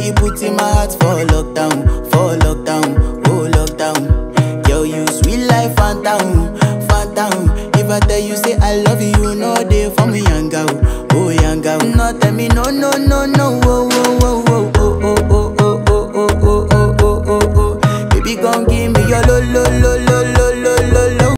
you put in my heart for lockdown, oh lockdown. Girl, you sweet life, phantom, phantom. If I tell you say I love you, you know they for me young girl, oh young girl. No tell me no, no, no, no.